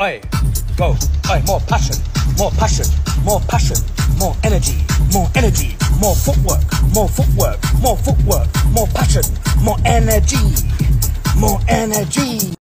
Oi, go. Oi, more passion, more passion, more passion, more energy, more energy, more footwork, more footwork, more footwork, more passion, more energy, more energy.